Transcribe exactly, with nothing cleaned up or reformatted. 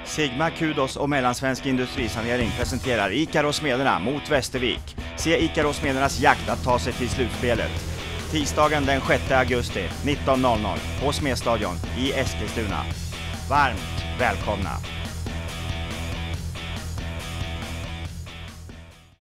Sigma, Kudos och Mellansvensk Industrisanering presenterar Ikaros-Smederna mot Västervik. Se Ikaros-Smedernas jakt att ta sig till slutspelet. Tisdagen den sjätte augusti nitton noll noll på Smedstadion i Eskilstuna. Varmt välkomna!